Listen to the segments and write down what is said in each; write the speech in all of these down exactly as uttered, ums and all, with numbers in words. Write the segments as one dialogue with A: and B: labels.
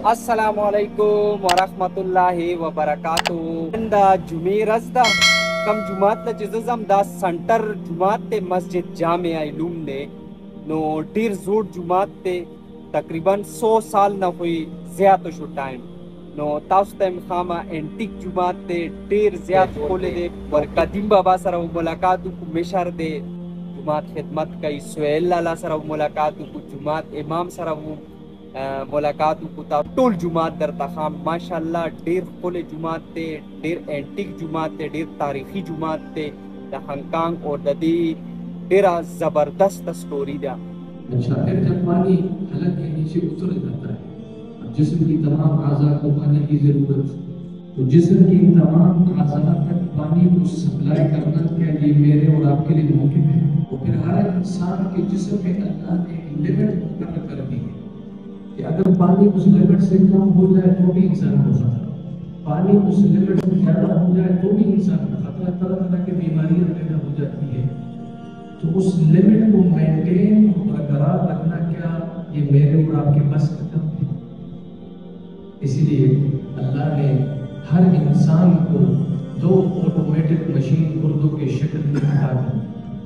A: Assalamualaikum warahmatullahi wabarakatuh. Da Jumeirah da kam Jumat la jizam da center Jumat te Masjid Jamia Ilum ne no dir zor Jumat te तकरीबन सौ साल न हुई ज़्यादा शो time नो ताउस टाइम खामा एंटिक जुमात ते ढेर ज़्यादा खोले दे और कदीम बाबा सरा मुलाकात को मेशर दे जुमात खिदमत कई सुहेल लाला सरा मुलाकात को जुमात इमाम सरा मुलाकात को ता टोल जुमात दर तखाम माशाल्लाह ढेर खोले जुमात ते ढेर एंटिक जुमात ते ढेर तारीखी जुमात ते द हंकांग और ददी ढेर ज़बरदस्त स्टोरी दा।
B: अच्छा, फिर जब पानी हलक के नीचे उतर जाता है, अब जिस्म की तमाम आज़ा को पानी की जरूरत, तो जिस्म की तमाम आज़ा तक पानी को सप्लाई करना क्या ये मेरे और आपके लिए मुमकिन है? तो फिर हर इंसान के जिस्म में अल्लाह ने एक लिमिट मुकर्रर कर दी है कि अगर पानी उस लिमिट से कम हो जाए तो भी इंसान को खतरा, पानी उस लिमिट से ज़्यादा हो जाए तो भी इंसान को खतरा, तरह तरह की बीमारियां पैदा हो जाती है। तो उस लिमिट को मेंटेन और बरकरार रखना क्या ये मेरे और आपके बस का काम है? इसीलिए अल्लाह ने हर इंसान को दो ऑटोमेटिक मशीन गुर्दों के शक्ल में बता दी।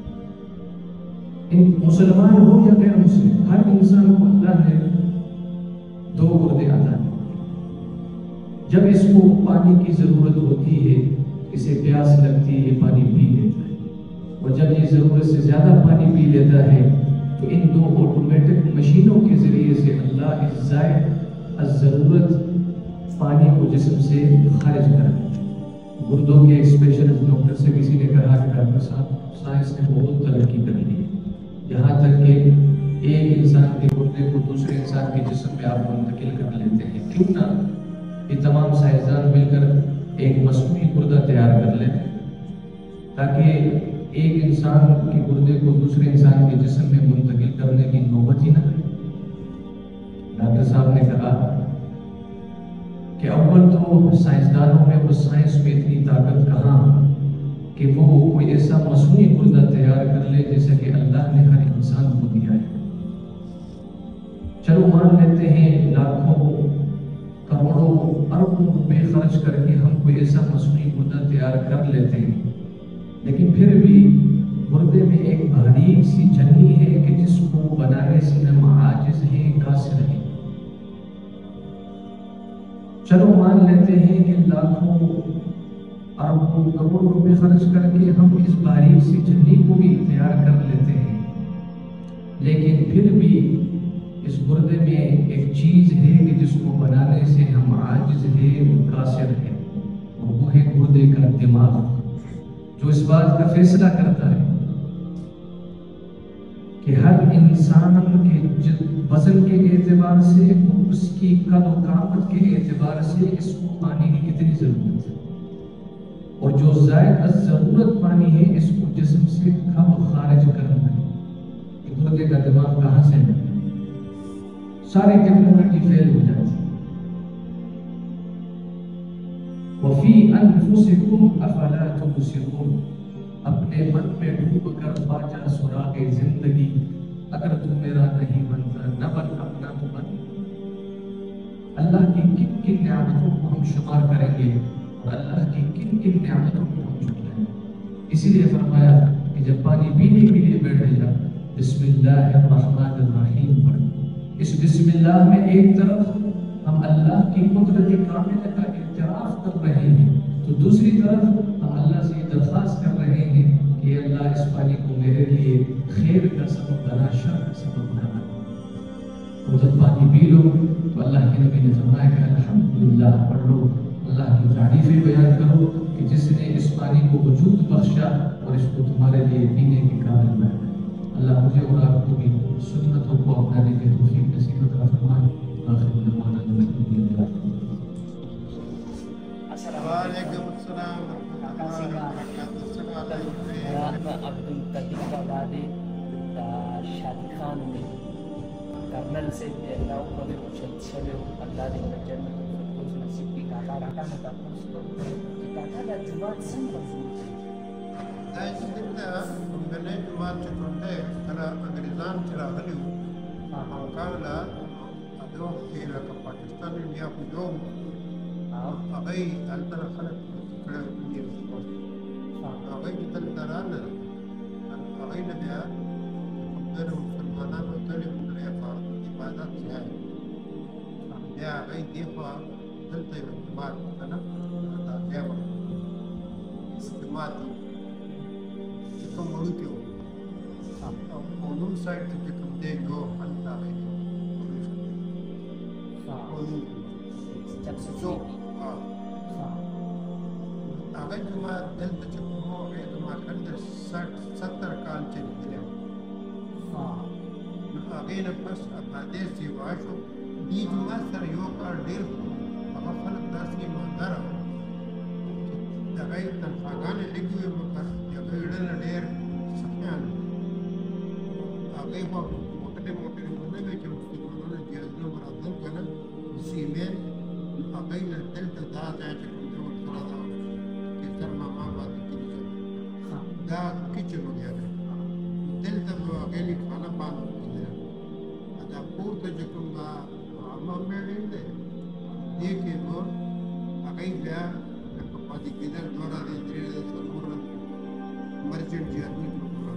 B: इन मुसलमान हो या गैर मुस्लिम, हर इंसान को अल्लाह ने दो गुर्दे अता किए। जब इसको पानी की जरूरत होती है, इसे प्यास लगती है, ये पानी पी लेता है, और जब ये ज़रूरत से ज़्यादा पानी पी लेता है तो इन दो ऑटोमेटिक मशीनों के ज़रिए से अल्लाह इस ज़ायद ज़रूरत पानी को जिस्म से खारिज कर। गुर्दों के एक स्पेशलिस्ट डॉक्टर से किसी ने कहा कि डॉक्टर साहब साइंस ने बहुत तरक्की कर ली है, यहाँ तक कि एक इंसान के गुर्दे को दूसरे इंसान के जिस्म में आप मुंतकिल कर लेते हैं, क्यों ना ये तमाम साइंसदान मिलकर एक मसूनी गुर्दा तैयार कर लें ताकि एक इंसान के गुर्दे को दूसरे इंसान के जिस्म में मुंतकिल करने की नौबत ही ना आए। डॉक्टर साहब ने कहा कि अव्वल तो साइंसदानों में वो साइंस में इतनी ताकत कहाँ कि वो कोई ऐसा मसूनी गुर्दा तैयार कर ले जैसा कि अल्लाह ने हर इंसान को दिया है। चलो मान लेते हैं लाखों करोड़ों अरबों रुपए खर्च करके हम कोई ऐसा मसूनी गुर्दा तैयार कर लेते हैं, लेकिन फिर भी गुर्दे में एक बारीक सी झन्नी है कि जिसको बनाने से हम आजिज हैं, कासिर हैं। चलो मान लेते हैं कि लाखों अरबों करोड़ों रुपए खर्च करके हम इस बारीक सी झन्नी को भी तैयार कर लेते हैं, लेकिन फिर भी इस गुर्दे में एक चीज है कि जिसको बनाने से हम आजिज हैं और कासिर हैं, और वो है गुर्दे का दिमाग, जो इस बात का फैसला करता है कि हर इंसान के वजन के एतबार से और उसकी कद और कामत के एतबार से इसको पानी की कितनी जरूरत है, और जो ज़ायद जरूरत पानी है इसको जिस्म से कब खारिज करना है। गुर्दे का दिमाग कहाँ से है? सारी टेक्नोलॉजी फेल हो जाती है। वफ़ी अनफुसिकुम अफला तुबसिरून, अपने मन में डूब कर बाजा सुरागे जिंदगी, अगर तू मेरा नहीं बनता न बन अपना तो बन। अल्लाह की किन किन नियामतों को हम शुमार करेंगे और अल्लाह की किन किन नियामतों को हम शुक्राएंगे। इसीलिए फरमाया कि जब पानी पीने के लिए बैठे जा बिस्मिल्लाहिर्रहमानिर्रहीम पढ़। इस बिस्मिल्लाह में एक तरफ हम अल्लाह की कुदरत कामिला का इत्तराफ कर रहे हैं, तो दूसरी तरफ हम अल्लाह से दरख्वास्त कर रहे हैं कि अल्लाह इस पानी को मेरे लिए खैर का सबब बना, शर का सबब बना। तो जब पानी पी लो तो अल्लाह के नबी ने फरमाया कि अल्हम्दुलिल्लाह पढ़ लो, अल्लाह की तारीफें बयान करो कि जिसने इस पानी को वजूद बख्शा और इसको तुम्हारे लिए पीने के काबिल बनाया। अल्लाह मुझे और आपको भी सुन्नतों को अपनाने की तौफीक नसीब अता फरमाए। आखिर दवाना अल्हम्दुलिल्लाह।
C: वालेकुम अस्सलाम
A: अब्दुल कदीर वादे शादी खान ने कर्नल से अल्लाह को भी कुछ अच्छे हो अल्लाह ने जन्नत को नसीब की काका रखा ना था उसको काका का जुबान संग
C: दाइस दिता बने जुबान चुनते कला अंग्रेजान चला गलियो हम काला دو في لك باكستان اللي ياخذ يوم أغي أنتر خلق كلام كبير أغي مثل ترانا أغي نبيا قدر مسلمانان وتلي من ريفا عبادات سهل يا أغي ديفا دلتا يمتمات أنا هذا ديفا استمات كم ملوكيو ونم سايد كم ديجو أنت أغي So, अगर जुमा दिल तो चुपो है जुमा कंदर सट सत्तर काल चली गया अगे न बस अपना देश से वाशो दी जुमा सर यो कर डेर अब फलक दास की मंदर अगर तन फागाने लिखी हुई मकर या बेड़न डेर सत्यान अगे वो मोटे मोटे होने में जो मुस्लिमों ने जियादों बराबर करना सीमेंट أبين الدلتا دا جاجك جو الثلاثة كتر ما ما بعد كده دا كيتشن وغيره الدلتا بواقعي خانا بعد كده هذا بورت جكم با ما مين ده دي كيبو أكيد بيا بعد كده دورا ده دري ده سلمورا مرجع جارني كلها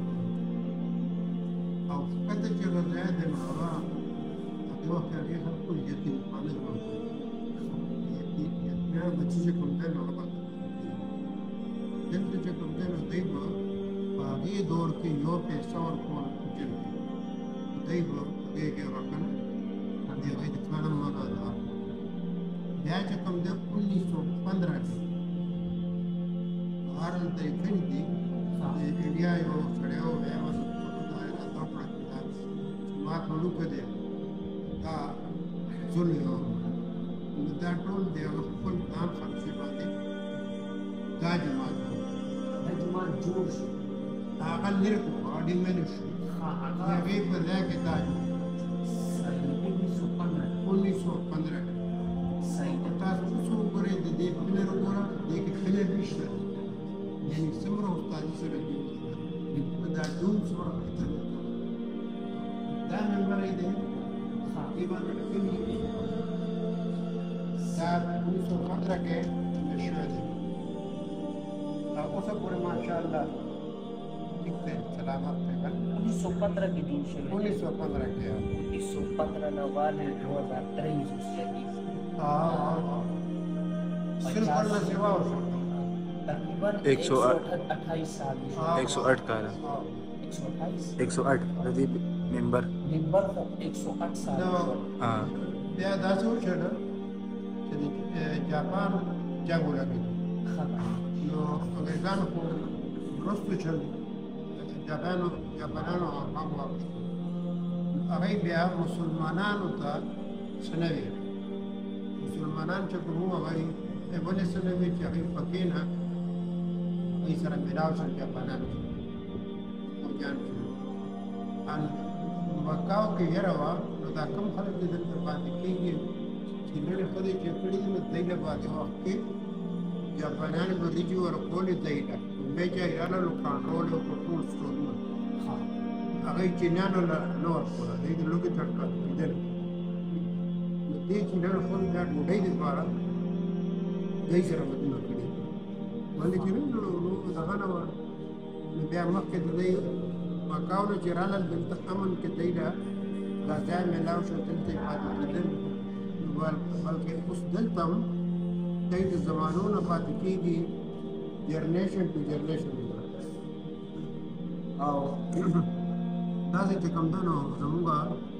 C: أو كده جرا ده ده ما أدوه كاريه هم كل جدي مالك ما يا بتشجع كونتين على بعض جنت جو كونتين دايما باقي دور के यो पैसा और कौन जन دايما ये क्या रखना ये भाई दिखाना माना था बैच कम दे उन्नीस सौ पंद्रह के भारत दे खंडी ये इंडिया यो छड़े हो है बस पता है तो पड़ा बात मुल्क दे का जुल्म that told they are full non functionality Gajmat
A: Gajmat Josh
C: Agal Nirku body ministry ये भी पता है कि ताज उन्नीस सौ पंद्रह
A: सही
C: ताज उसको करे दे दे अपने रोगोरा दे के खले बिस्तर यानी समरो ताज से रही है दा दूम समरो दा नंबर है दे हाँ ये बात है उन्नीस सौ पंद्रह के शुरू उसे पूरे माशाल्लाह कितने सलामत थे कल
A: उन्नीस सौ पंद्रह के दिन से
C: उन्नीस सौ पंद्रह के
A: उन्नीस सौ पंद्रह नवाले दो हज़ार तेईस से
C: हाँ सिर्फ पढ़ना सेवा हो सकता
A: तकरीबन
D: एक सौ
A: अट्ठाईस साल
D: एक सौ आठ का
A: एक सौ अट्ठाईस
D: एक सौ आठ रदीब मेंबर
A: मेंबर को एक सौ आठ साल
D: हाँ
C: या दासो चलो जापान जंग लगी नो अमेरिकानो को रोस्टो चल जापानो जापानो हम वापस अभी बिया मुसलमानानो था सनवी मुसलमानान चको हुआ भाई ये बने सनवी चाहे पकीना इस तरह मिलाव से जापानानो और जान अन मकाओ के यरवा तो कम खर्च दे देते बात की इन्होंने खुद ही चपड़ी में दईला बात वक्त के जापान में रिजू और कोली दईला मैं चाहे यार लोग कंट्रोल और कंट्रोल स्टोर में हाँ अगर चिन्हानो ला नोट पूरा लेकिन लोग चटका इधर ये चिन्हानो खुद यार मुझे ही बारा दई शर्म में कड़ी वाले चिन्ह लोग दगाना वाला मैं बिया मक के दई मकाऊ ने चिराला बिल्त अमन के दईला लाजाय में लाओ शो दिलते बात इधर बल्कि उस दिल तम कई ज़मानों न बात की गई जनरेशन टू जनरेशन आओ दासे के कम दोनों रहूँगा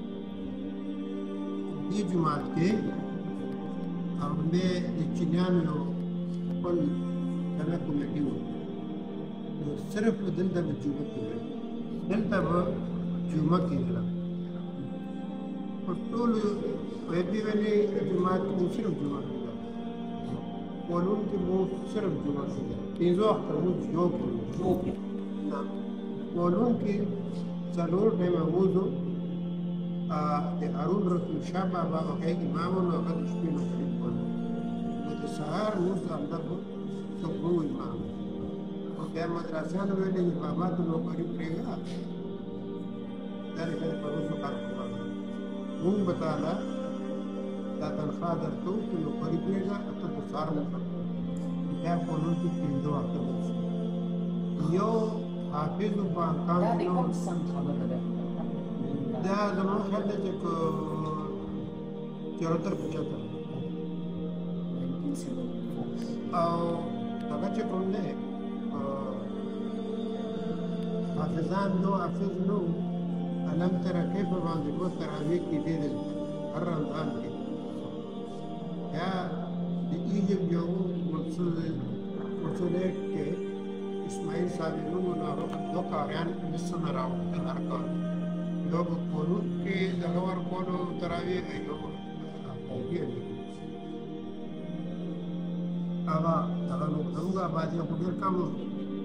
C: ये जुमात के अब मैं चिन्यान लो पल करने को मैं क्यों सिर्फ दिल तब जुमा की दिल तब जुमा की जला और टोल वैसे वाले जुमात को सिर्फ जुमा किया कॉलोन के मुँह सिर्फ जुमा किया तीनों अख्तर वो जो जो कॉलोन की सलोर ने महमूद हारून रसूल शाह बाबा वक़्त इमाम और वक़्त इसमें नकली कॉलोन तो सहार मुझ अंदर को सब वो इमाम और क्या मदरसा में वाले बाबा तो लोग करीब रहेगा दर कर परोसो कर वो बताला دا تنخوا درکوو چې نوکري پرېږده ته د سهار وکړه بیا په اونۍ کې پنځه وخته ورسي یو حافظو په احکام
E: دا د
C: کې
E: کوم سم خبره ده
C: دا زما خیال دی چې که چورتر پچهتر او هغه چې کوم دی حافظان نو حافظ نو علم تر کیف باندې دوه تراویح کېدې دي هر رمضان کې یا د ایجپت یو مرسل مرسلیت کې اسماعیل صاحب نوم نو دوه کاریان مصر نه راوړل هر کار یو په قانون کې د غور کولو تراویح یو هغه هغه نو زموږ آبادي خو ډېر کم نو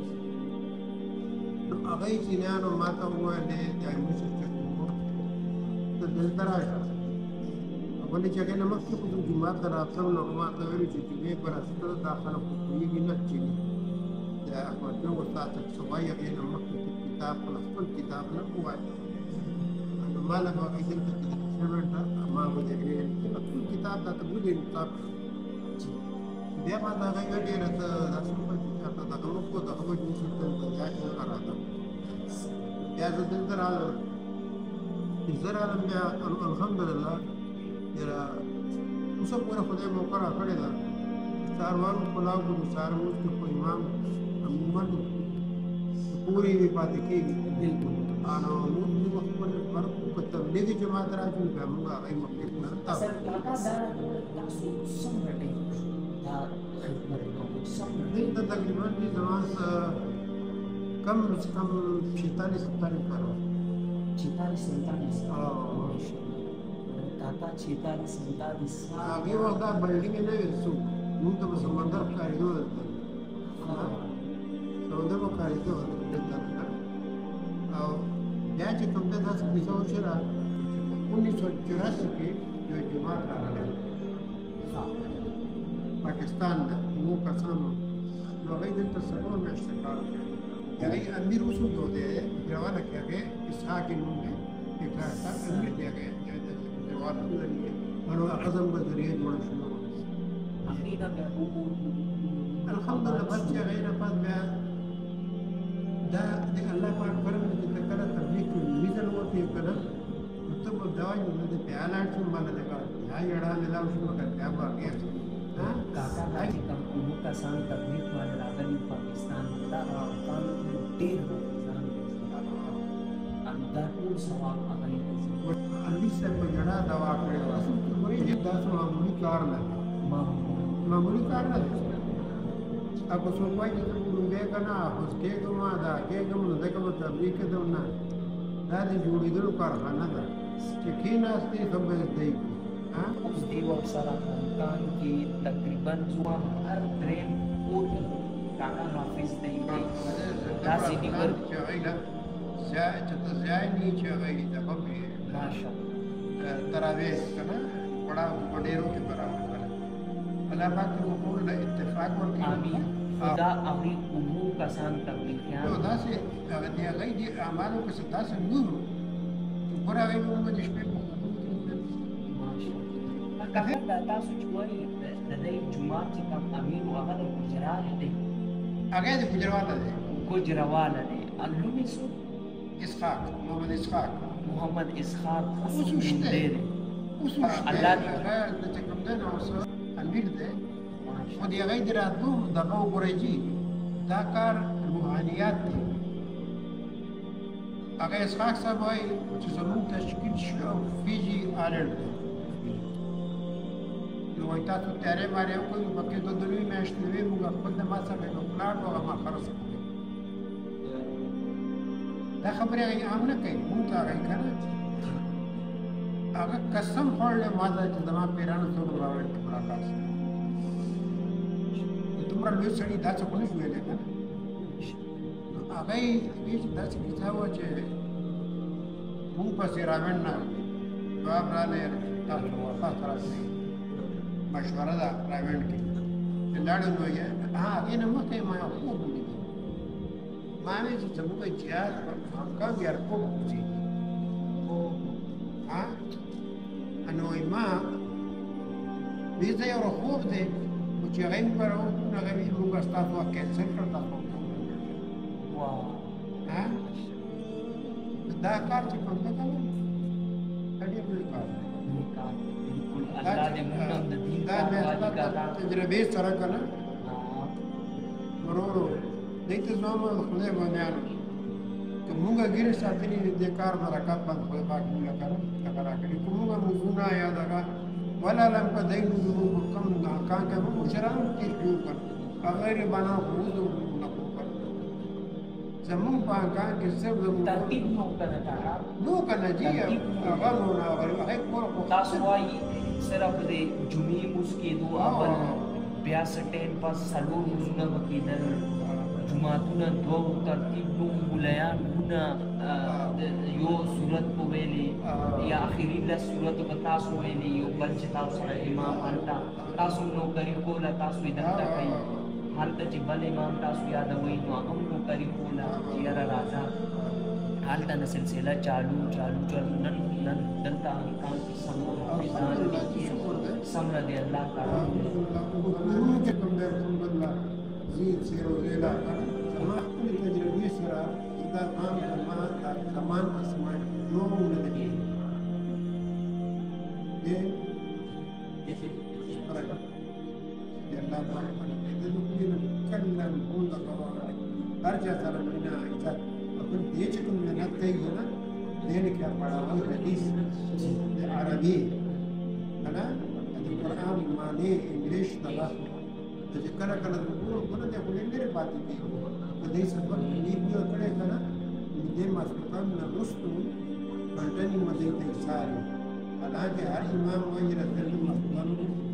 C: هغه یې چینیانو ما ته وویل دی دا زموږ شرکت ته دلته راشه ولې چې هغې نه مخکې خو زه جومات ته راتلم نو ما ته ویلو چې جمعې په راسته دا خلک خو پوهېږي نه چې د احمدبي استاد څه وایي هغې نه مخکې کتاب خپل کتاب نه ووایي نو ما له به هغې دلته شوی ده ما به د هغې خپل کتاب دا ته بولې کتاب بیا ما د هغې ډېره ته داسې وکړل چې چاته دغه وکړو دغه به جوړ شي دلته بیا چې نه راغلم بیا زه دلته راغلم چې زه راغلم بیا الحمدلله یاره اوسه پوره خدای موقع راکړې ده سهاروانو پلاو کړو سهار لمونځ کې خو امام عموما پورې وي پاتې کېږي
E: بالکل
C: نو موږ موږ خپل فرق وکړو که تبلیغي جماعت راځي بیا موږ هغې مخکې نه
E: اصل کاکا دا تاسو څومره ټیم دا خدمت کوو څومره
C: دلته تقریبا دې زما کم از کم شیطاني ستاني کارو
E: چیتالیس سینتالیس
C: او
E: کاکا چیتالیس سینتالیس
C: هغې وخت دا بلډینګ یې نه وي څوک موږ ته به سمندر ښکارېدو دلته سمندر به ښکارېدو دلته او بیا چې کوم دی داسې کیسه وشوه انیس سو چوراسی کې یو جماعت راغلی پاکستان نه اووه کسانو نو هغوی دلته څلور میاشتې کار وکړی هغوی امیر وسودو دی ګرونه کې هغې اسحاق یې نوم دی اقرار امیر دی هغې جوارونه لري نو عزم به ذریعه جوړه شوه
E: اخیرا بیا
C: الحمدلله بس چې هغې نه پس بیا دا د الله پاک کرم دی چې کله تبلیغ کې لومړي ځل وکړې که نه نو ته به دا وایي نو د بیا لاړ شم باندې د کار بیا یړا میلاو شو که بیا به هغې
E: کاکا دا چې کوم اووه کسان تبلیغ باندې راغلي پاکستان دا افغان ډېر حافظان دي او دا ټول ثواب هغوی ته ځي
C: علي صاحب په جړا دوا کړې وه اصل کې ګورې چې دا څه معمولي کار نه دی معمولي کار نه دی अब څوک وایي چې زه لومبی که نه حافظ کېږم دا کېږم نو ځکه به تبلیغ کېدم نه دا د جوړېدلو کارخانه ده چې کېناستې ښه به زده یې کړي
E: اوس دی ورسره امکان کې تقریبا ځوان هر درېیم کور کې کاکا حافظ دی داسې نیول
C: چې هغوی له چې ته ځای نه چې هغوی دغه وي
E: ماشاءالله
C: تراویح که نه پړاو په ډېرو کې برابر کړه الله پاک دې موږ ټول له اتفاق ورکړي
E: آمین دا هغوی اووه کسان تبلیغیان
C: نو داسې هغه د هغوی د اعمالو پسې داسې نور چې ګوره هغوی به موږ د شپې په
E: کاکا دا تاسو چې وایي د دې جومات چې کوم امیر و هغه د ګجرات دی
C: هغه د ګجرواله دی
E: ګجرواله دی نوم یې څه
C: اسحاق محمد اسحاق
E: محمد اسحاق
C: اوس شته
E: دی
C: اوس
E: الله
C: شته
E: دې
C: هغه د چې کوم دی نو اوس امیر دی خو د هغوی د راتلو دغه وګورئ چې دا کار روحانیات دی هغه اسحاق صاحب وایي چې زموږ تشکیل شو فیجي آیلنډ دی نو وایي تاسو تیاری بارې وکړئ نو پکې دوه درې میاشتې وې موږ خپل د ما څخه یو پلاټ و هغه ما خرڅ کړی دا خبرې هغوی عام نه کوي مونږ ته هغوی که نه هغه قسم خوړلی ما ته چې زما پیرانو څوک راوړل کې ملاقات شي دومره لوی سړي دا څه خو نه شو ویلی که نه نو هغوی وایي چې داسې کیسه وه چې مونږ پسې راوړل نه جواب راغلی تاسو واپس راشئ مشوره ده راوړل کې چې لاړو نو یې هغې نه مخکې ما یو خوب ولیدی ما وی چې زموږ جهاد په کم ایرپورټ اوسېږي نو ما دې ځای یو خوب دی چې هغه یې پر هغه یې موږ ستاسو کینسل کړ تاسو
E: واو
C: ها دا کار چې کوم څه کوي اړین دی کار
E: بالکل الله دې موږ هم د دین
C: دا
E: کار
C: مې
E: والی
C: ستاسو
E: کاکا
C: تجربه سره کنه ورورو دې ته زموږ خدای باندې که موږ ګیره ساتلې دې کار برکات باندې خدای پاک موږ کړو کړه کړی کومه موضوع یاد هغه ولا لم قدين ذنوب كم كان كم مشرا تشوفا غير بنا خروج نقوبا زمون پاکان کې سب زمون
E: ترتیب نو کنه کاکا
C: نو کنه جی هغه نو هغه هیڅ کور کو
E: تاسو وايي صرف دې جمعې مسکې دو اول بیا سټین پاس سلور مزونه وکیدل جمعتونه دو ترتیب نو مليانونه یو صورت کو ویلي یا اخیری له صورت په تاسو ویلي یو بل چې تاسو سره امام انتا تاسو نو کری کولا تاسو دلته کوي حالت چې بل امام تاسو یادوي نو هغه نو کری کولا چې را راځه حالت نه سلسله چالو چالو چالو نن نن دلته کام کې سم حافظان سمره دی الله تعالی
C: چې کوم دې کوم بدلا زید سیرو زیلا ما خپل تجربه سره دا عام زمان زمان اسمان نو ولدي دې الله تعالی دې نو کله نقول لك ارجع سره بنا اذا अपन دې چې کوم نه کوي نه دې نه کې پڑھاول حدیث عربي انا د قران معنی انګلیش نه چې کله کله د ټول کو نه د ولندې پاتې دي په دې سبب دې یو کړه کنه دې مسلمان نه رسو باندې مدې ته اشاره حالانکه هر امام وایي رسول مسلمان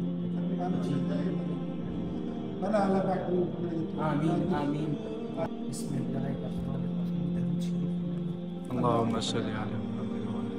C: فلا الله پاک
E: آمین آمین بسم الله الرحمن الرحیم
D: اللهم صل على محمد وعلى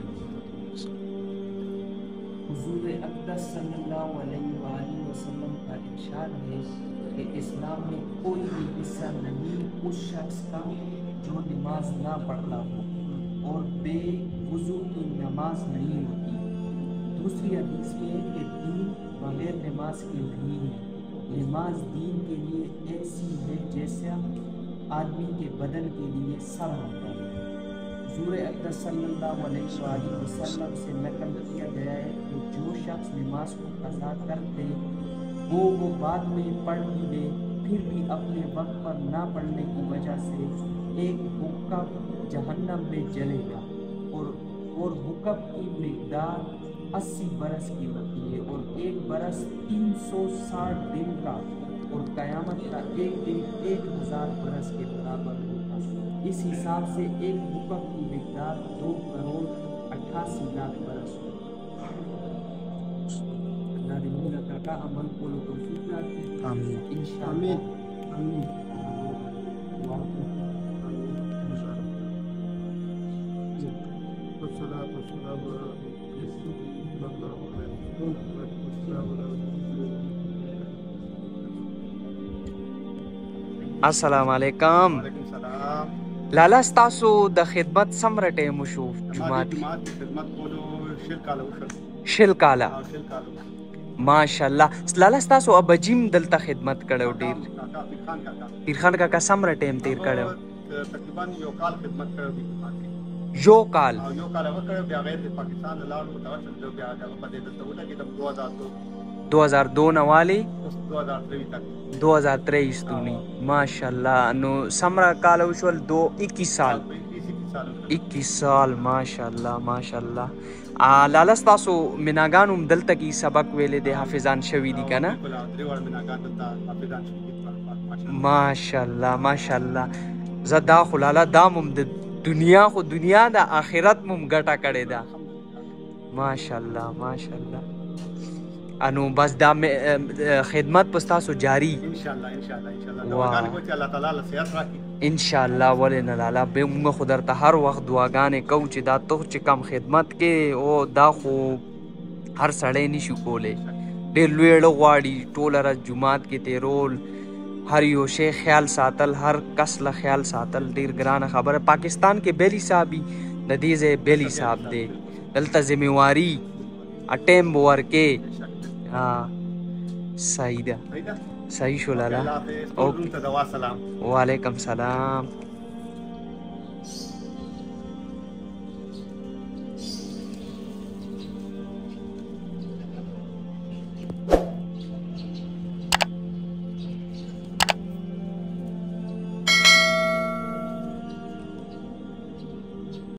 E: حضور اقدس صلی اللہ علیہ وآلہ وسلم کا ارشاد ہے کہ اسلام میں کوئی بھی حصہ نہیں اس شخص کا جو نماز نہ پڑھتا ہو اور بے وضو کی نماز نہیں ہوتی۔ دوسری حدیث میں ہے کہ دین بغیر نماز کے نہیں ہے، نماز دین کے لیے ایسی ہے جیسا آدمی کے بدن کے لیے سر ہوتا ہے۔ حضور اقدس صلی اللہ علیہ وآلہ وسلم سے نقل کیا گیا ہے کہ جو شخص نماز کو قضا کر دے وہ وہ بعد میں پڑھ بھی دے پھر بھی اپنے وقت پر نہ پڑھنے کی وجہ سے ایک حکم جہنم میں جلے گا، اور اور حکم کی مقدار اسی برس کی ہوتی ہے، اور ایک برس تین سو ساٹھ دن کا، اور قیامت کا ایک دن ایک ہزار برس کے برابر ہوگا۔ اس حساب سے ایک حکم کی مقدار دو کروڑ اٹھاسی لاکھ برس ہوگی۔ اللہ دے مولا کاکا عمل کو لو توفیق راکھے
D: آمین
E: انشاءاللہ۔
C: آمين والصلاة والسلام على رسول الله
A: السلام علیکم
F: وعلیکم السلام
A: لالا ستاسو د خدمت څومره ټیم وشو جمعات
F: جماعت کی خدمت کولو شل کاله وشل
A: شل کاله
F: او شل کاله وشل
A: ماشاءالله لالا ستاسو ابجیم دلته خدمت کړو ډیر
F: کاکا پیر خان کاکا
A: پیر خان کاکا څومره ټیم تیر کړو
F: تقریبا یو کال خدمت کړو دی
A: you call
F: O you call وکړ بیا غیر د پاکستان لاړو متوسل جو بیا د په دې د سعودي کې د دو ہزار دو
A: دو ہزار دو نوالی
F: دو ہزار تریس تک
A: دو ہزار تریس دونی ماشاءاللہ نو سمرا کال وشول دو اکیس سال اکیس سال ماشاءاللہ ماشاءاللہ لالا ستاسو مناګانو دلته کی سبق ویلې د حافظان شوی دي کنه ماشاءاللہ ماشاءاللہ زدا خلاله دامم د دنیا خو دنیا د آخرت مم ګټه کړي دا ماشاءاللہ ماشاءاللہ انو بس دا خدمت پستاسو جاری
F: انشاءاللہ انشاءاللہ انشاءاللہ دعاګانې کوي چې الله تعالی له صحت راکړي
A: انشاءاللہ ولنه لالا به موږ خو درته هر وخت دعاګانې کوو چې دا ته چې کم خدمت کې او دا خو هر سړی نشي کولی ډېر لوی غواړي ټوله ورځ جومات کې تیرول هر یو شی خیال ساتل هر کس له خیال ساتل ډېر ګرانه خبره پاکستان کې بیلی صاحب د دې ځای بیلی صاحب دی دلته ذمہواری ا ټیم ورکې ها صحیح ده
F: صحیح ده
A: صحیح شو لالا
F: الله حافظ
A: او
F: ټول ته دوا سلام
A: وعلیکم سلام